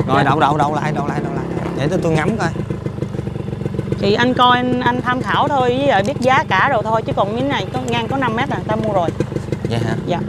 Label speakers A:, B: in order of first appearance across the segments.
A: Rồi đậu lại để tôi ngắm coi.
B: Thì anh coi anh tham khảo thôi, với lại biết giá cả rồi thôi, chứ còn miếng này ngang có 5 mét à, ta mua rồi.
A: Vậy hả?
B: Dạ.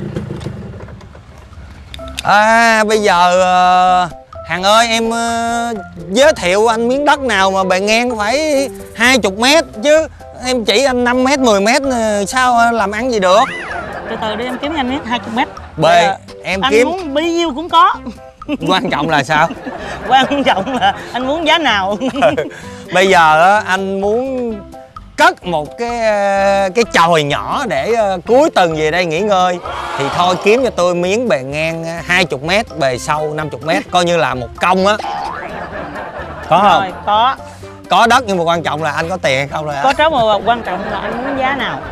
A: Bây giờ Hằng ơi, em giới thiệu anh miếng đất nào mà bề ngang phải 20 mét chứ em chỉ anh 5 mét 10 mét sao làm ăn gì được.
B: Từ từ đi em kiếm anh miếng 20 mét.
A: Em
B: anh
A: kiếm
B: muốn bấy nhiêu cũng có.
A: Quan trọng là sao?
B: Quan trọng là anh muốn giá nào.
A: Bây giờ anh muốn cất một cái chòi nhỏ để cuối tuần về đây nghỉ ngơi, thì thôi kiếm cho tôi miếng bề ngang 20 mét, bề sâu 50 mét, coi như là một công á. Có không?
B: Rồi, có.
A: Có đất nhưng mà quan trọng là anh có tiền hay không rồi.
B: Có trống mà quan trọng là anh muốn giá nào.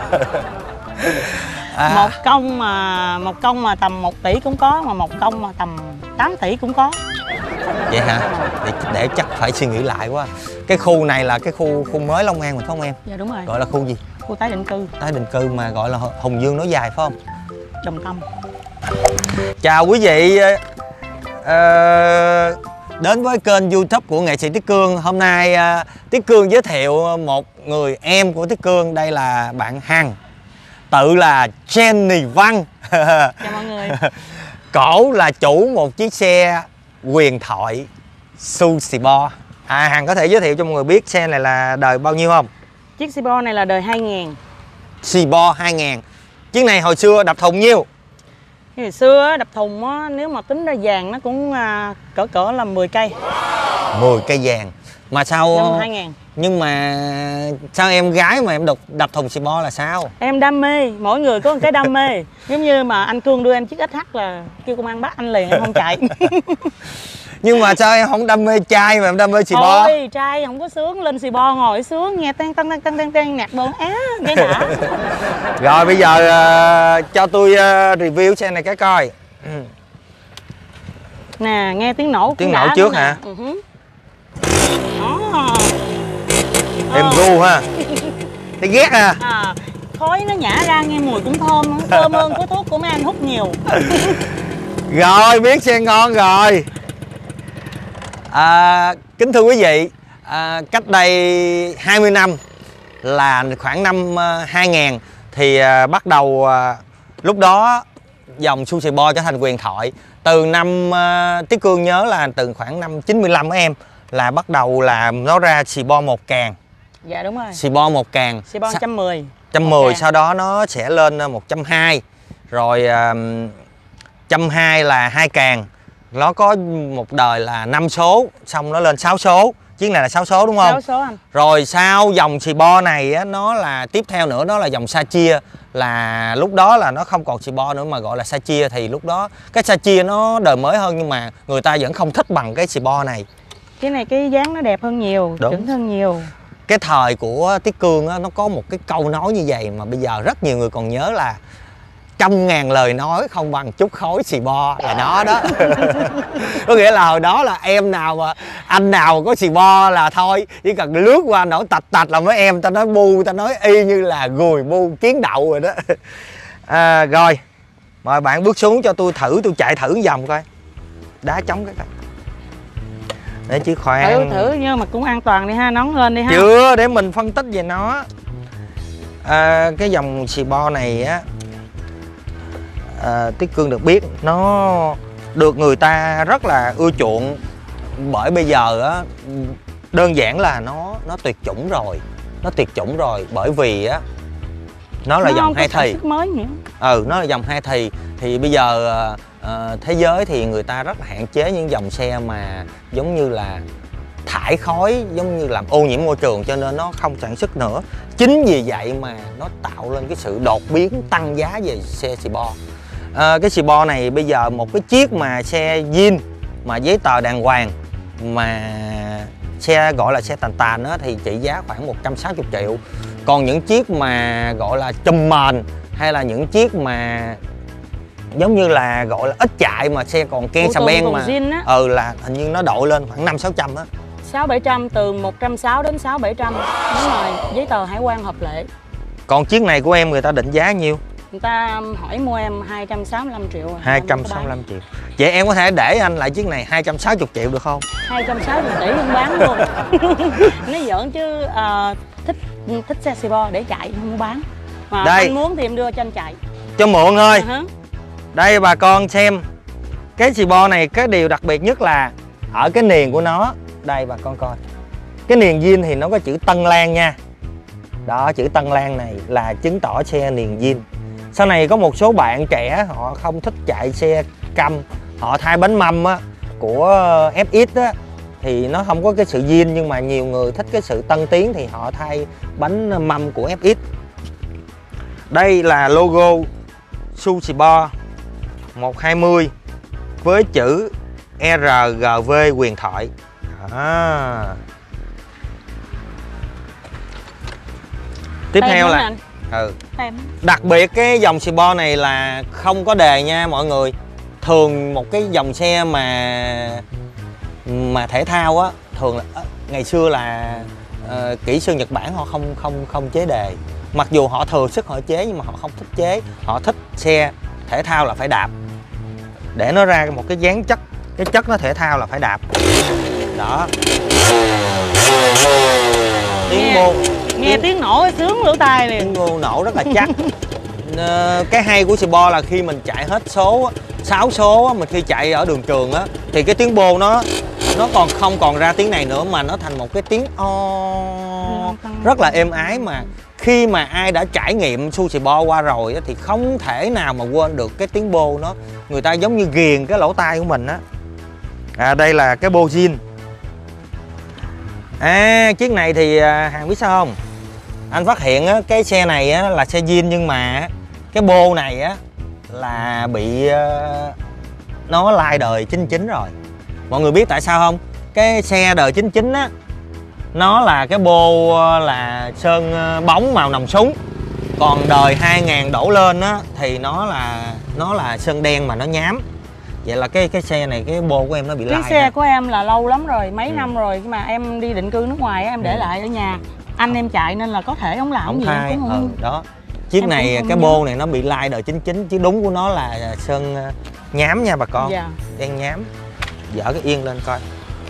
B: Một công mà tầm 1 tỷ cũng có, mà một công mà tầm 8 tỷ cũng có.
A: Vậy hả? Để chắc phải suy nghĩ lại quá. Cái khu này là cái khu mới Long An mà phải không em?
B: Dạ đúng rồi.
A: Gọi là khu gì?
B: Khu tái định cư.
A: Tái định cư mà gọi là Hùng Dương Nối Dài phải không?
B: Trọng tâm.
A: Chào quý vị, đến với kênh YouTube của nghệ sĩ Tiết Cương. Hôm nay Tiết Cương giới thiệu một người em của Tiết Cương. Đây là bạn Hằng, tự là Jenny Văn.
B: Chào mọi người.
A: Cổ là chủ một chiếc xe huyền thoại Susibo. Hằng có thể giới thiệu cho mọi người biết xe này là đời bao nhiêu không?
B: Chiếc Sibo này là đời 2000.
A: Sibo 2000. Chiếc này hồi xưa đập thùng nhiêu?
B: Hồi xưa đập thùng á, nếu mà tính ra vàng nó cũng cỡ là 10 cây.
A: 10 cây vàng. Mà sao
B: Năm 2000.
A: Nhưng mà sao em gái mà em đập thùng Sibo là sao?
B: Em đam mê, mỗi người có một cái đam mê. Giống như mà anh Cương đưa em chiếc SH là kêu công an bắt anh liền, em không chạy.
A: Nhưng mà sao em không đam mê trai mà em đam mê Sibo?
B: Thôi trai không có sướng, lên Sibo ngồi sướng nghe tăng nạt bơm cái đã.
A: Rồi bây giờ cho tôi review xe này cái coi.
B: Nè, nghe tiếng nổ.
A: Tiếng nổ trước hả? Em gu ha. Thấy ghét ha.
B: Khói nó nhả ra nghe mùi cũng thơm, thơm hơn của thuốc của mấy anh hút nhiều.
A: Rồi biết xe ngon rồi. Kính thưa quý vị, cách đây 20 năm là khoảng năm 2000 thì bắt đầu lúc đó dòng Susibo trở thành huyền thoại. Từ năm Tiết Cương nhớ là từ khoảng năm 95 em là bắt đầu là nó ra Sibo 1 càng.
B: Dạ đúng rồi.
A: Sibo 1 càng.
B: Sibo 110.
A: 110 sau đó nó sẽ lên 120. Rồi 120 là 2 càng. Nó có một đời là 5 số, xong nó lên 6 số. Chiếc này là 6 số đúng không?
B: 6 số anh.
A: Rồi sau dòng Sibo này á, nó là tiếp theo nữa, nó là dòng Sa-chia. Là lúc đó là nó không còn Sibo nữa mà gọi là Sa-chia. Thì lúc đó cái Sa-chia nó đời mới hơn nhưng mà người ta vẫn không thích bằng cái Sibo này.
B: Cái này cái dáng nó đẹp hơn nhiều, chuẩn hơn nhiều.
A: Cái thời của Tiết Cương á, nó có một cái câu nói như vậy mà bây giờ rất nhiều người còn nhớ là 100.000 lời nói không bằng chút khói Sibo, là nó đó. Có nghĩa là hồi đó là em nào mà anh nào có Sibo là thôi, chỉ cần lướt qua nổi tạch là mấy em ta nói bu, ta nói y như là gùi bu kiến đậu rồi đó. Rồi mời bạn bước xuống cho tôi thử, tôi chạy thử vòng coi. Đá chống cái để chứ khoan
B: thử nhưng mà cũng an toàn đi ha, nón lên đi ha.
A: Chưa, để mình phân tích về nó. Cái dòng Sibo này á, Tiết Cương được biết nó được người ta rất là ưa chuộng, bởi bây giờ á đơn giản là nó tuyệt chủng rồi. Nó tuyệt chủng rồi bởi vì á nó là dòng 2 thì. Nó là dòng 2 thì bây giờ thế giới thì người ta rất là hạn chế những dòng xe mà giống như là thải khói, giống như làm ô nhiễm môi trường, cho nên nó không sản xuất nữa. Chính vì vậy mà nó tạo lên cái sự đột biến tăng giá về xe Sibo. Cái Sibo này bây giờ một cái chiếc mà xe zin mà giấy tờ đàng hoàng mà xe gọi là xe tàn á thì trị giá khoảng 160 triệu. Còn những chiếc mà gọi là chùm mền hay là những chiếc mà giống như là gọi là ít chạy mà xe còn ken xà beng mà là hình như nó đội lên khoảng 500-600 á.
B: 600-700, từ 160 đến 600-700. Đúng rồi, giấy tờ hải quan hợp lệ.
A: Còn chiếc này của em người ta định giá nhiêu?
B: Người ta hỏi mua em 265 triệu rồi.
A: 265 triệu. Vậy em có thể để anh lại chiếc này 260 triệu được không?
B: 260 tỷ không bán luôn. Nói giỡn chứ thích xe xì bo để chạy không muốn bán. Mà
A: đây,
B: anh muốn thì em đưa cho anh chạy.
A: Cho mượn thôi. Đây bà con xem. Cái xì bo này cái điều đặc biệt nhất là ở cái niền của nó. Đây bà con coi. Cái niền zin thì nó có chữ Tân Lan nha. Đó, chữ Tân Lan này là chứng tỏ xe niền zin. Sau này có một số bạn trẻ họ không thích chạy xe căm, họ thay bánh mâm á, của FX á, thì nó không có cái sự zin, nhưng mà nhiều người thích cái sự tân tiến thì họ thay bánh mâm của FX. Đây là logo Susibo 120 với chữ RGV huyền thoại. Tiếp theo là đặc biệt cái dòng Sibo này là không có đề nha mọi người. Thường một cái dòng xe mà thể thao á, thường là ngày xưa là kỹ sư Nhật Bản họ không chế đề. Mặc dù họ thừa sức họ chế nhưng mà họ không thích chế. Họ thích xe thể thao là phải đạp, để nó ra một cái dáng chất, cái chất nó thể thao là phải đạp. Đó. Tiếng bô,
B: nghe tiếng nổ sướng lỗ tai liền.
A: Tiếng bô nổ rất là chắc. Cái hay của Sibo là khi mình chạy hết số 6 số mình khi chạy ở đường trường á, thì cái tiếng bô nó còn không còn ra tiếng này nữa, mà nó thành một cái tiếng o rất là êm ái. Mà khi mà ai đã trải nghiệm Susibo qua rồi á, thì không thể nào mà quên được cái tiếng bô nó, người ta giống như ghiền cái lỗ tai của mình á. Đây là cái bô zin. Chiếc này thì Hàng biết sao không? Anh phát hiện á, cái xe này á, là xe zin nhưng mà cái bô này á là bị nó lai đời 99 rồi. Mọi người biết tại sao không? Cái xe đời 99 á, nó là cái bô là sơn bóng màu nòng súng. Còn đời 2000 đổ lên á thì nó là sơn đen mà nó nhám. Vậy là cái xe này, cái bô của em nó bị lai.
B: Cái xe của em là lâu lắm rồi, mấy năm rồi, mà em đi định cư nước ngoài em để lại ở nhà. Anh em chạy nên là có thể không làm
A: không
B: gì
A: thay.
B: cũng không.
A: Đó. Chiếc em này cái bô này nó bị lai đời 99 chứ đúng của nó là sơn nhám nha bà con. Đen nhám. Dở cái yên lên coi.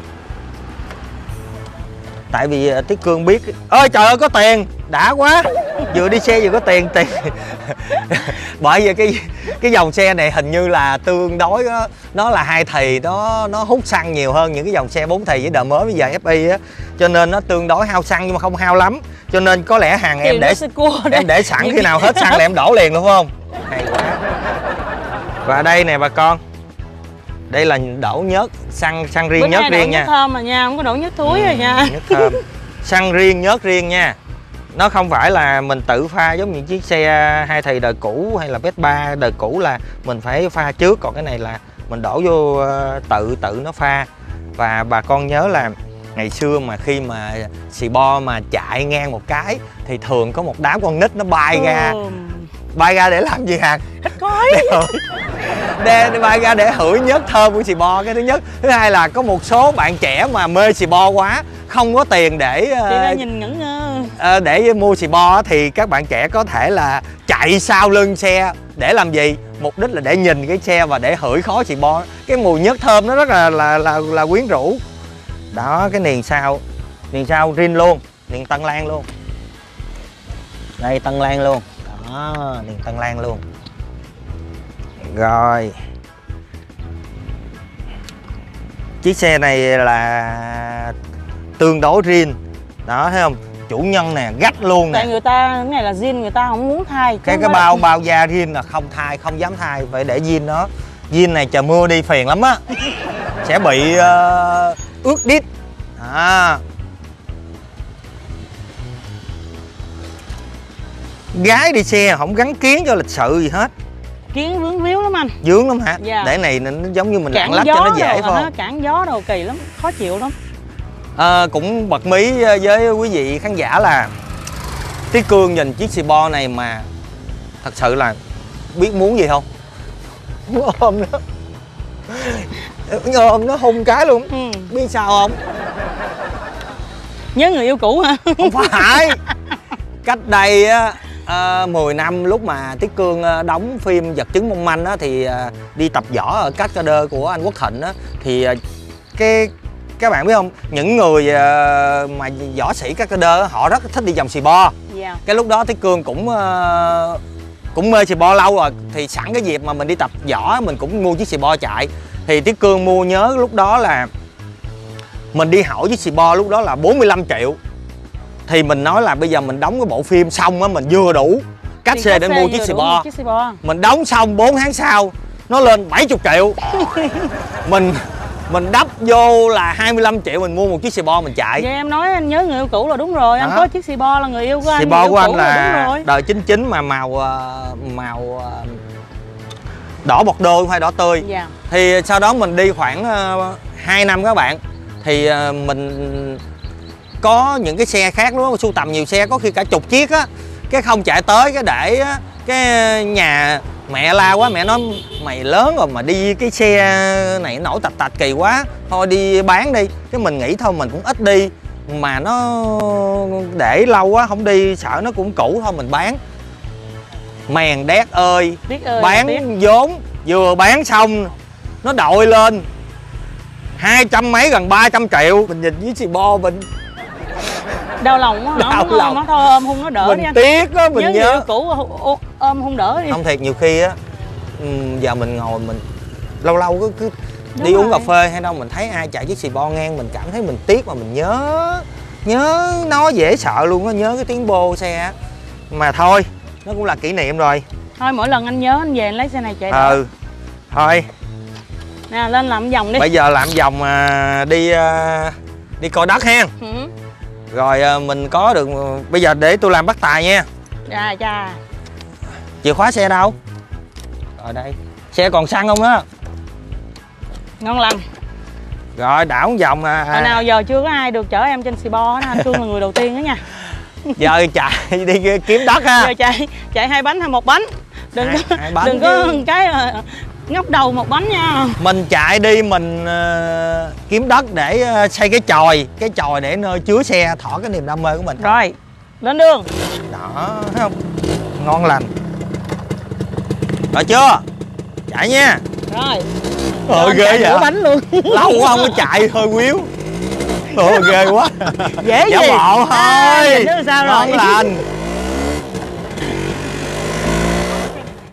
A: Tại vì Tiết Cương biết. Ơi trời ơi có tiền, đã quá. Vừa đi xe vừa có tiền. Bởi vì cái dòng xe này hình như là tương đối nó là 2 thì, nó hút xăng nhiều hơn những cái dòng xe 4 thì với đời mới bây giờ FI á, cho nên nó tương đối hao xăng nhưng mà không hao lắm. Cho nên có lẽ Hàng em để sẵn khi nào hết xăng là em đổ liền đúng không? Hay quá. Và đây nè bà con. Đây là đổ nhớt, xăng riêng, nhớt riêng nha.
B: Nhớt thơm mà nha, không có đổ nhớt thúi rồi nha.
A: Nhớt thơm. Xăng riêng, nhớt riêng nha. Nó không phải là mình tự pha giống như chiếc xe 2 thì đời cũ hay là Vespa đời cũ là mình phải pha trước, còn cái này là mình đổ vô tự nó pha. Và bà con nhớ là ngày xưa mà khi mà Sibo mà chạy ngang một cái thì thường có một đám con nít nó bay ra. Bay ra để làm gì Hằng?
B: Hít khói.
A: Để bay ra để hửi nhớt thơm của Sibo, cái thứ nhất. Thứ hai là có một số bạn trẻ mà mê Sibo quá, không có tiền để
B: nhìn ngẩn ngơ.
A: Để mua Sibo thì các bạn trẻ có thể là chạy sau lưng xe để làm gì? Mục đích là để nhìn cái xe và để hửi khói Sibo. Cái mùi nhớt thơm nó rất là quyến rũ. Đó, cái niền sau zin luôn, niền Tân Lan luôn. Đây Tân Lan luôn. Đó, niền Tân Lan luôn. Rồi. Chiếc xe này là tương đối zin. Đó thấy không? Chủ nhân nè, gách luôn nè.
B: Tại người ta cái này là zin, người ta không muốn thay.
A: Cái bao da zin là không thay, không dám thay, phải để zin nó. Zin này trời mưa đi phiền lắm á. Sẽ bị ướt đít. Gái đi xe không gắn kiến cho lịch sự gì hết.
B: Kiến vướng víu lắm anh.
A: Vướng lắm hả? Để này nó giống như mình lạng lách cho nó dễ phải không?
B: Cản gió đồ kỳ lắm, khó chịu lắm.
A: Cũng bật mí với quý vị khán giả là Tiết Cương nhìn chiếc Sibo này mà thật sự là biết muốn gì không? Muốn ôm nó. Ôm nó hôn cái luôn. Biết sao không?
B: Nhớ người yêu cũ hả?
A: Không phải. Cách đây 10 năm lúc mà Tiết Cương đóng phim Vật Chứng Mong Manh á, thì đi tập võ ở Cascader của anh Quốc Thịnh á, thì các bạn biết không, những người mà võ sĩ Cascader họ rất thích đi vòng xì bo. Cái lúc đó Tiết Cương cũng mê xì bo lâu rồi, thì sẵn cái dịp mà mình đi tập võ mình cũng mua chiếc xì bo chạy. Thì Tiết Cương mua, nhớ lúc đó là mình đi hỏi chiếc xì bo lúc đó là 45 triệu. Thì mình nói là bây giờ mình đóng cái bộ phim xong á, mình vừa đủ cách xe để mua chiếc xì bo. Mình đóng xong 4 tháng sau nó lên 70 triệu. Mình đắp vô là 25 triệu mình mua một chiếc xì bo mình chạy.
B: Vậy em nói anh nhớ người yêu cũ là đúng rồi. Anh có chiếc xì bo là người yêu của anh.
A: Xì bo của anh là đời 99 mà màu đỏ bọt đô không phải đỏ tươi. Thì sau đó mình đi khoảng 2 năm các bạn, thì mình có những cái xe khác lúc đó sưu tầm nhiều xe, có khi cả chục chiếc á, cái không chạy tới, cái để cái nhà mẹ la quá, mẹ nói mày lớn rồi mà đi cái xe này nổi tạch tạch kỳ quá, thôi đi bán đi. Cái mình nghĩ thôi mình cũng ít đi, mà nó để lâu quá không đi sợ nó cũng cũ, thôi mình bán. Mèn đét ơi, bán vốn vừa bán xong nó đội lên 200 mấy gần 300 triệu. Mình nhìn với xì bo mình
B: đau lòng quá.
A: Đau lòng.
B: Nó thôi ôm hung nó đỡ
A: mình
B: đi anh.
A: Tiếc á, mình nhớ
B: cũ ôm hung đỡ đi.
A: Không thiệt, nhiều khi á giờ mình ngồi mình lâu lâu cứ đi uống cà phê hay đâu mình thấy ai chạy chiếc xì bo ngang mình cảm thấy mình tiếc, mà mình nhớ nó dễ sợ luôn á, nhớ cái tiếng bô xe. Mà thôi nó cũng là kỷ niệm rồi.
B: Thôi mỗi lần anh nhớ anh về anh lấy xe này chạy.
A: Thôi
B: nè, lên làm vòng đi.
A: Bây giờ làm vòng đi coi đất ha. Rồi mình có được. Bây giờ để tôi làm bắt tài nha.
B: Chà.
A: Chìa khóa xe đâu? Rồi đây. Xe còn xăng không đó?
B: Ngon lành.
A: Rồi đảo vòng.
B: Hồi nào giờ chưa có ai được chở em trên xì bo đó, anh Cương là người đầu tiên đó nha.
A: Giờ chạy đi kiếm đất ha.
B: Giờ chạy 2 bánh hay 1 bánh. Đừng có cái ngóc đầu 1 bánh nha.
A: Mình chạy đi mình kiếm đất để xây cái chòi để nơi chứa xe, thỏa cái niềm đam mê của mình.
B: Rồi lên đường.
A: Đó, thấy không? Ngon lành. Rồi chưa? Chạy nha.
B: Rồi
A: ghê vậy.
B: Bánh luôn.
A: Lâu quá không có chạy hơi quýu. Ghê quá.
B: Dễ gì?
A: Giả bộ thôi.
B: Sao rồi?
A: Ngon lành.